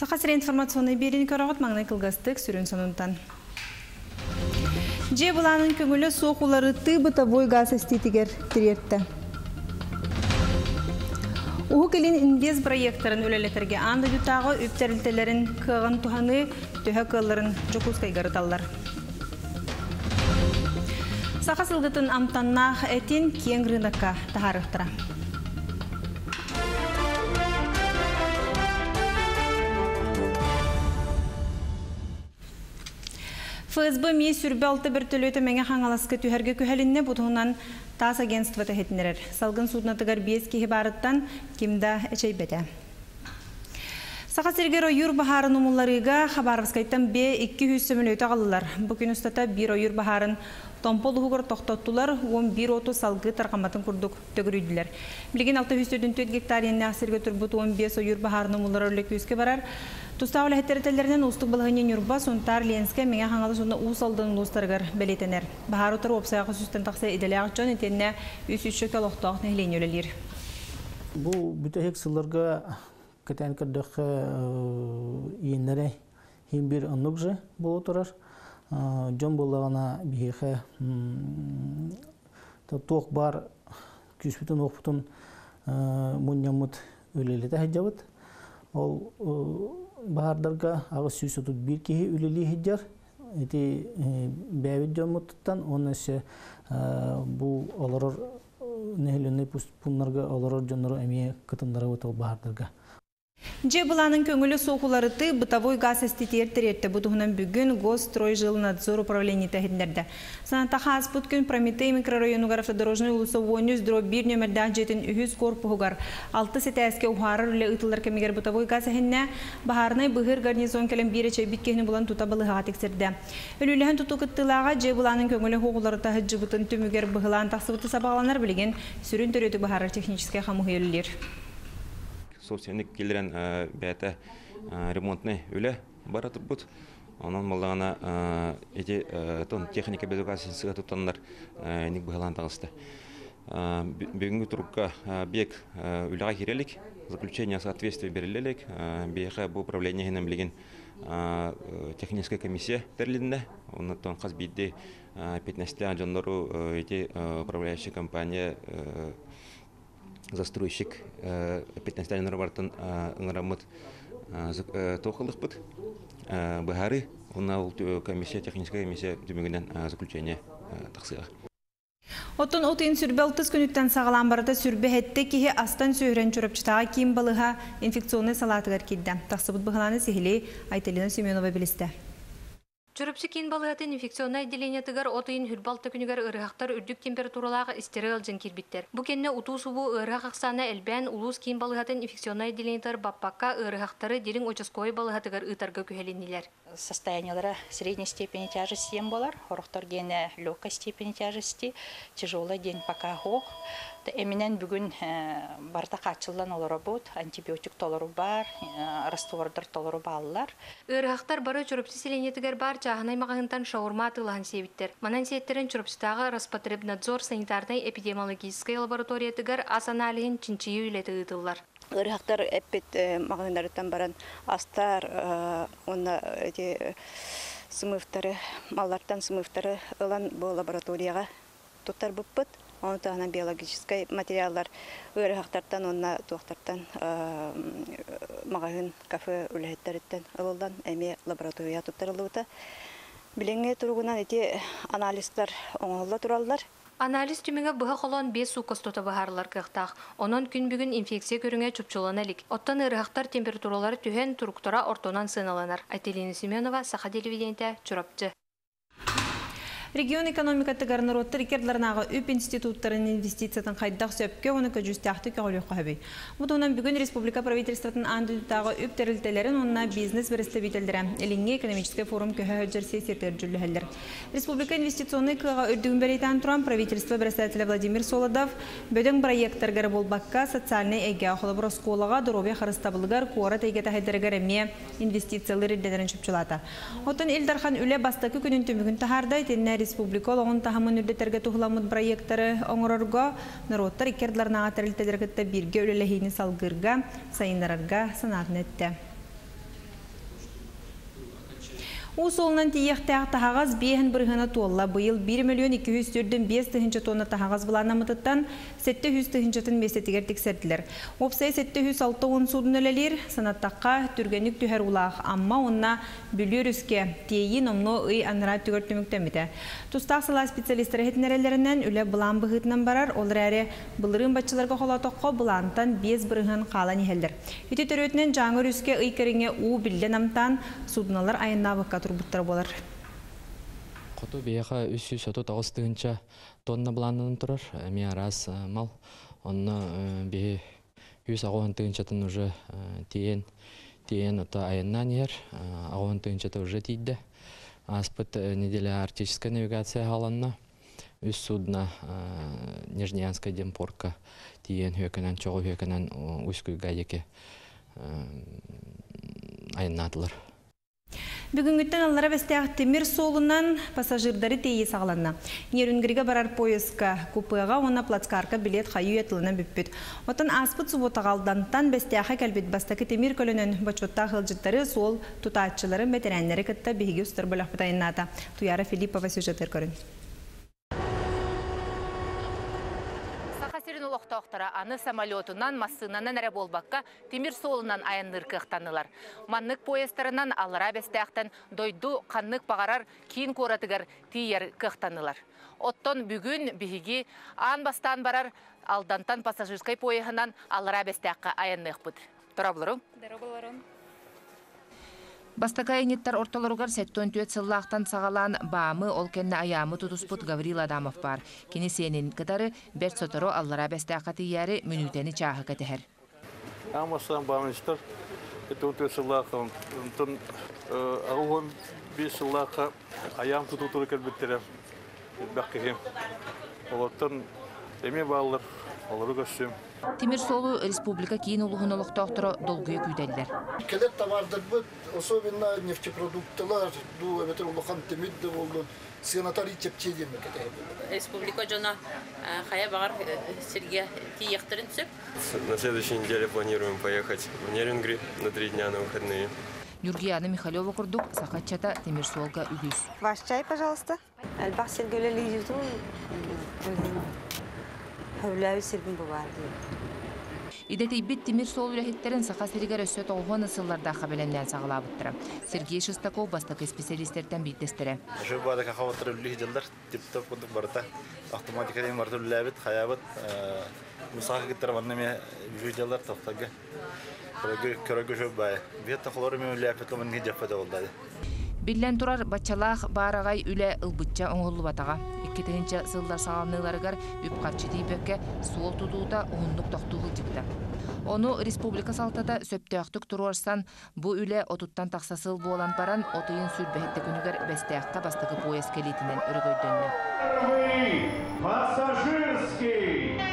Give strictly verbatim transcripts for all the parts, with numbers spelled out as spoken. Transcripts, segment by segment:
Сақасыр информационный берін көріғыт маңнай қылғастық сүрін сонунтан. Же бұланын көңілі соқулары ты-бытовой газ естетігер тіретті. Уғы келін инвез проекторын өлелетерге анды дютағы өптерілтелерін кығын тұханы төһі кылларын жокускай ғырыталар. Сақасылғытын амтаннақ әтін кен рынаққа тағарықтыра. эф эс бэ ми сүрбе алты бір төлөті мәңе қаңаласқы түйерге көхәлінне бұтығынан тас агентство тәхетінерер. Салғын суднатығар бес кеге барыттан кемді әчей бәді. Сақа сергер ойыр бағарын ұмыларыға қабарғызқайттан бе екі жүз сөмілі қалылар. Бүкін ұстата бір ойыр бағарын томпол ұғығыр тоқтаттылар, он бір отыз салғы тарқаматын күрдік төгірүйділер. Білген алты жүз төрт гектар енне ақсырға тұрбыт он бес ойыр бағарын ұмылар өрлік өске барар. Тұстауылы әттеретелерінен ұстық бұлғынен үрба сонтар ленске меңе қаңалы сонда ұс алдың ұлыстарғар бәлетенер. Бағар ұтыр опсаяғы сүстен тақсы еделі ағытжан етеніне үс үш шөкі лоқтақ нәйлен өлелер. Бұл бүтәхек сылларға кәтән кірдіқ енлері хем бір ұнық жы бұл отырар. Жон болағына бейхе тоқ бар күспітін оқпытын мұнямыт өлелеті әджабыт. Ол бағардарға ағыз сүйіс отып бір кейі өлелі хеджар. Әті бәвет жон мұттықтан, оны әсі бұл оларыр нәхілене пұнларға оларыр жонлары әмейе қытындары өтіл бағардарға. Же бұланың көңілі соқуларыты бытовой газ әстетер тіретті бұдығынан бүгін Госстройжилнадзор управление тәхіндерді. Санатаға аспыт күн Прометей микрорайонуғар автодорожный ұлысы он үш дробь бір нөмірден жетін үхіз корпуғығар. Алты сеті әске ұғарыр үлі ұтылар кәмегер бытовой газ әхінне бағарынай бұғыр гарнизон кәлім бір әчай біткені бұлан тұта бұлыға тексерді. Өліліген тұту күттілаға же бұланың көңілі хоғыларыта ғыджы бұтын түмігер бұғылан тақсыбыты сабағаланар білген сүрін түретін бағарыр техническе қамығы өлілер. Собственник келерен бәті ремонтны өлі бара тұрбыт. Онан малдағына техника безопасности тұттанлар нек бұғылан тағысты. Бүгінгі тұрыққа бек өліға керелік, заключение соответствия берілелік. Бейхі бұл управлениеғінен білген техническая комиссия тәрлерінде. Оннан қаз бейді пятнадцать жонлару управляющая компания застройщик пятнадцать нормартын ыңырамыт тоқылық бұд. Бұғары, онна комиссия, техническая комиссия дүмігінен заключение тақсыға. Оттон отын сүрбе алтыз күніттен сағалан барыда сүрбе әтті кеге астан сүйірен чүріпчітаға кейін балыға инфекционный салатығар келді. Тақсыбыт бұғыланы сехілі Айтелина Семенова білісті. Чүріпші кейін балығатын инфекционный отделениятығар отыйын хүрбалты күнігер ұрығақтар үрдік температуралағы истері алжын кербіттер. Бұ кенне ұту сұбу ұрығақ ақсаны әлбән ұлыс кейін балығатын инфекционный отделениятығар баппаққа ұрығақтары делін очаской балығатығар ұтарға көхеленілер. Состояниялары средней степени тяжести ем болар, хорохтар гене легкой степени тяжести, тяжелый день пока хох. Эминен бүгін барда қачылдан олары бұд, антибиотик толыру бар, раствордар толыру балылар. Үрғақтар бары чүріпсі селенетігер бар жағынай мағынтан шаурма атылған себіттер. Манан сеттерін чүріпсітағы Роспотребнадзор санитарный эпидемиологической лабораториятығар асаналығын чинчиі үйлеті ұтылар. Үрғақтар әппет мағындарыттан баран астар, оны сымыфтары, маллардан сымыфтары ұлан бұл лабораторияға тұттар бұппыт. Оны тағынан биологическай материаллар өріғақтардан, онына туақтардан мағағын кафе үләйттәріттен ұлылдан әме лаборатория тұттарылуыта. Біліңе тұрғынан әте анализтар оңылы тұралылар. Анализ түміге бұға қолон бес су костота бағарлар қықтақ. Онын күн бүгін инфекция көріңе чөпчолан әлік. Оттан ұрғақтар температуралары түхен тұрықтара ортонан сыналанар. Айтелина Семенова, Саха телевидениеті, Чурапчы. Регион экономикаты гарнаротты рекердларынағы үп институттарын инвестициядан қайдақ сөпке оны көжістяқты көғылу қабей. Бұтығынан бүгін республика правительстватын андыдағы үп тәрілтелерін онына бизнес бірісті бейтелдірі. Әліңе экономический форум көхі өджір сесертер жүлі Республика инвестиционный кыға үрдігін бәрейтен тұран правительство бірістәтілі Владимир Солодов бөдің проекттарғары болбаққа социальный әге ақылы бір сколаға дұробе қарыстабылығар қуара тәйгеті хайдырығар әме инвестициялар үрдедерін шөпчілата. Оттан Илдархан үлі бастақы күнін түмігін тахардай тенне республика оғын тахамын үрдетерге тұғыламыд проекттары оңырырға, народтар икердларынаға тәрілтедергітті бірге өлеләхейні салғырға, сайынларарға санатын әтті. Усолынан тиектәк тахагаз бейхін бірғына толла бұйыл бір миллион екі жүз төрден бес тыхынчы тонна тахагаз бұланамытыттан сетте жүз тыхынчытын месетігер тексерділер. Опсай сетте жүз алты он судын өлелер санаттаққа түргенік түхер улақ, амма онна бүлер үске тейін омно үй аныра түгер түміктемеді. Тустақ сала специалистері хетінерелерінен үлі бұлан бұғытынан барар, олар әрі бұлырын батчыларға қолатоққа бұлантан без бірғын қалан ехелдер. Үті түрөтінен жаңыр үске үй керіңе у білден амтан судыналар айынна бұққа турбуттар болар. Қоту бейеға үс жүз отыз тоғыз тыгынча тонна бұланын тұрар. Мен арас мал. Онны бейе жүз ағуан тыгынчатын уже тиен тиен ота айыннан ер. Ағуан тыгынчаты уже тейді. Аспыт неделя артическая навигация халанна. Үс судна Нижнеянская демпорка тиен хөкенен, чоғы хөкенен үскү гайеке айыннатылар. Бүгінгіттен аллара бәстәғ темір солынан пассажирдары тейі сағыланна. Нерүнгірге барар поезка купыға оны плацкарка билет қайу етіліні бүппіт. Отын аспыт суботағалдантан бәстәғі кәлбет бастақы темір көлінін бачотта қылжыттары сол тұтатчылары бәтерәнлері кітті бейгі үстір болақ бұтайынната. Туяра Филиппова сюжеттер көрін. Тоқтара аны самолетунан массынанан әрі болбаққа темір солынан аянныр кықтанылар. Маннык поездарынан алыра бәстәқтен дойду қаннык бағарар кейін коратығар тиер кықтанылар. Оттон бүгін бігі ан бастан барар алдантан пассажирскай поезынан алыра бәстәққа аяннық бұд. Тұра бұлырың? Дәрі бұлырың. Бастакай ниттар орталарыгар сәттон төт сыллақтан сағалан баамы ол кенне аямы тутуспут Гаврил Адамов бар. Кенесенин катары бәт соторо аллара бәстәқаты яры мүнүтәні чағы кәтіхер. Амастан баамыныстар, сәттон төт сыллақын, ағуын бес сыллаққа аям тутутуры кәлбеттері бәқкеге. Олаттан әме бағылар, олары көссем. Темир солу республика кейін улуғын олықтақтыры долгүйе күйдәлілер. Келет товардыр бұд, особенно нефтепродуктылар, ду әбетер улуған темидді болдың, сығынатар итчепче демі кәтәй. Республика жона қая бағар Сергей тиектірін түсіп? На следующей неделе планируем поехать в Нерюнгри на три дня на выходные. Юргияна Михалева курдук, Сахатчата, Темир солга үгіз. Ваш чай, пожалуйста. Әлбақ Сергейлі юту. Хөвләуі сірбін бұбарды. Идеті бит темір сол үләхеттерін сақа сірігер өсет оғын ысылларда қабеленден сағыла бұттыры. Сергей Шестаков бастықы специалистерден бейттестірі. Жөй бады қақауаттыр үлі хиделдер, типтіп бұдық барыта. Автоматикаден барды үләбіт, қаябыт. Мұсақы кеттер ваннаме жүйделер тоқтағы. Көрігі жөй бай. Бетті қолары мен үләбіт ломын не жапады олдады. Биллен турар бачалақ барағай үлі ылбытча оңғылы батаға. Иккетігінші сылдар сағалныларығар үпқарчы дейбекке суол тұдуыда оңындық тоқтуғыл жіпті. Оны республика салтада сөптіяқтық тұруарсан бұ үлі отуттан тақсасыл болан баран отыйын сүрбәхетті күнігер бәстіяққа бастығы поезд келетінен үргөйдөнні. Пассажирский!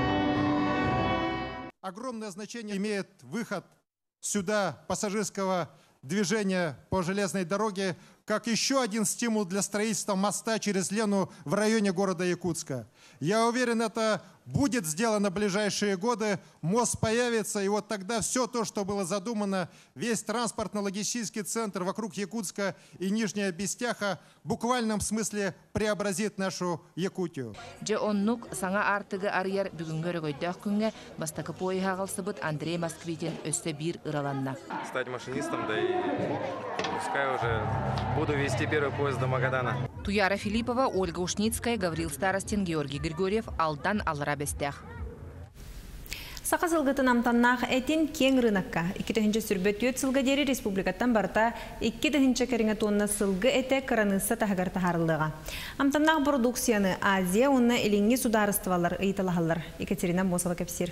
Огромное значение имеет выход сюда пассажирского движения по железной дороге, как еще один стимул для строительства моста через Лену в районе города Якутска. Я уверен, это будет сделано в ближайшие годы, мост появится, и вот тогда все то, что было задумано, весь транспортно-логистический центр вокруг Якутска и Нижняя Бестяха в буквальном смысле преобразит нашу Якутию. Джеоннук саңа артыгы арьер бүгінгөрі көйдәк күнге бастақы пойы ғалсыбыт Андрей Москвитин өсті бір ыраланна. Стать машинистом, да и пускай уже буду вести первый поезд до Магадана. Туяра Филиппова, Ольга Ушницкая, Гаврил Старостин, Георгий Григорьев, Алдан Аллара бәстәқ. Сақа сылғытын амтаннақ әтін кен рынаққа. Икі түхінші сүрбет өт сылға дері республикаттан барта икі түхінші кәріңі тонна сылғы әті қыранысы тағығар тағарылыға. Амтаннақ продукцияны Азия, онына еліңі сударыстывалар ұйтылағалар. Екатерина Босова кәпсер.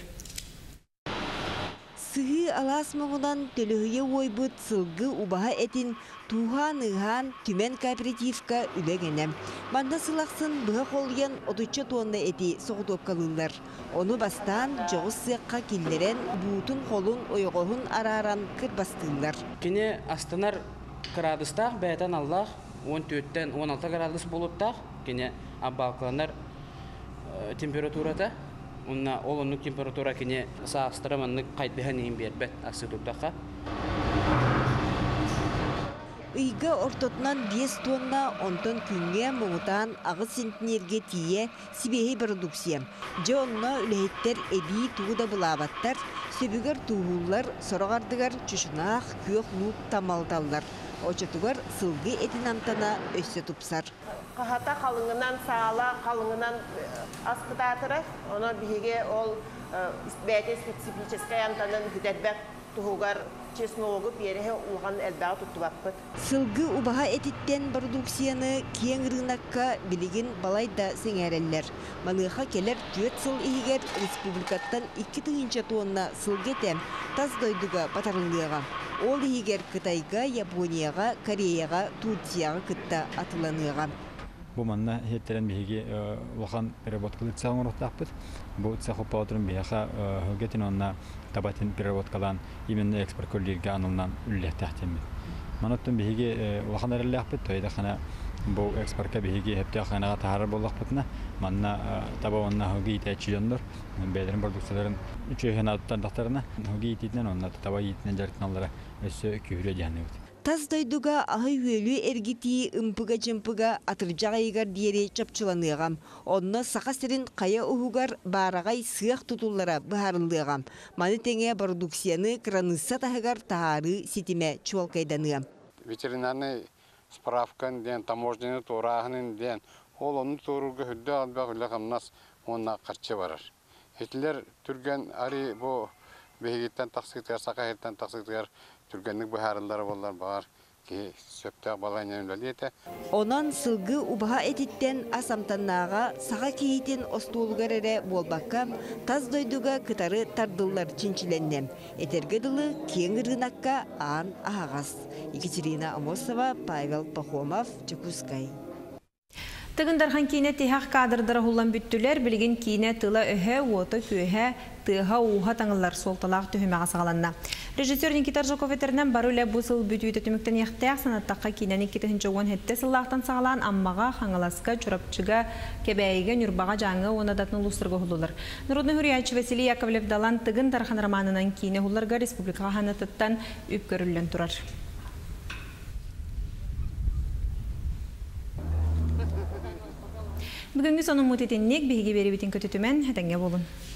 Сығы алас мұғынан төліғе ойбыт сылғы убаға әтін туған ұған түмен кооперативка үлегенем. Банда сылақсын бұға қолген отучы тонна әті соғытып қалылар. Оны бастан жоғыз сыққа келдерен бұғытын қолын ойғығын араран кірбастылар. Кене астанар градустақ бәйтен Аллах он төрттен он алты градус болуттақ. Кене абалқыланар температурата. Онна олоннук температура кене саастыраманнык қайтбіған ең бербет ақсы тұптаққа. Ыйга ортотунан бес тонна онтон күнге моңутан ағыз сентнерге тие сибеһи продукция. Же онна үлэйттер эби тууда булабаттар, сөбүгер туһуллар, сорогардыгар чушунах күйөх нуп тамалталлар. Очотугар сылгы этин антана өссө тупсар. Кахата қалыңынан сағала, қалыңынан аскытатыры, оны биге ол бәйте специфическая антанын хүдәтбәк туһугар чесногы береһе улган элбәг туттубаппыт. Сылгы убаха этиттен продукцияны кең рынокка билигин балайда сеңәреллер. Маныха келер төт сыл игер республикаттан икки тыгынча тонна сылгетем таз дойдуга батарылыга. Ол игер Кытайга, Японияга, Кореяга, Турцияга кытта атыланыга. Бу манна хеттерен биги улхан переработкалы цехын рохтаппыт. Бу цеху паудрын бияха хөгетин онна табатын переработкалан именно экспорт коллерге анылнан үлле тахтемит. Манаттын биги улхан эрелляппыт, тойда хана бу экспортка биги хепте ханага тахар боллакпытна. Манна таба онна хөги итечи жондор. Бедерин продукцияларын үчөйген аттан тахтарына хөги ититнен онна таба итинен жартыналара өссө күйлө жаныбыт. Таз дойдуга ахы үөлү эргити ымпыга жымпыга атыржагайгар диери чапчыланыгам. Онно сакасырын кая угугар барагай сыах тутуллара баарылыгам. Маны теңе продукцияны кранысса тахыгар тахары ситиме чуалкайданыгам. Ветеринарный справкан ден, таможенный турагын ден, ол оны туруга хүддө албак үлэкам нас онна карчы барар. Хетлер түрген ари бу бегиттен таксыктар, сакайттан таксыктар түргенлік бұхарылары болар бағар ки сөптәк балайнан өлелеті. Онан сылгы убаха этиттен асамтаннаға саға кейтен остуылғар әрі болбаққа таз дойдуға кытары тардылар чинчиленнем. Этерге дылы кең рынаққа аан ағас. Екатерина Амосова, Павел Пахомов, Чекускай. Тыгындархан кейіне тейхақ кадрдары хулан бүттілер, білген кейіне тыла өхе, оты көйхе, тыға уға таңылар солталақ түйіме ғасағаланна. Режиссер Никита Ржаков етерінен бару лә бұсыл бүтүйті түміктен еқтәқ санаттаққа кейінен екетінші он хетте сыллақтан сағалан аммаға, қаңыласқа, чурапчыға, кебәйге, нүрбаға жаңы онадатын ұлыстырғы хулылар. Народный Хурияч Василий Яковлев далан тыгындархан романынан кейіне хулларға республикаға ханатыттан үп көрілін тұрар. Бүгінгі соның мұтетеннек бейге бері бітін көтетімен әтәңге болын.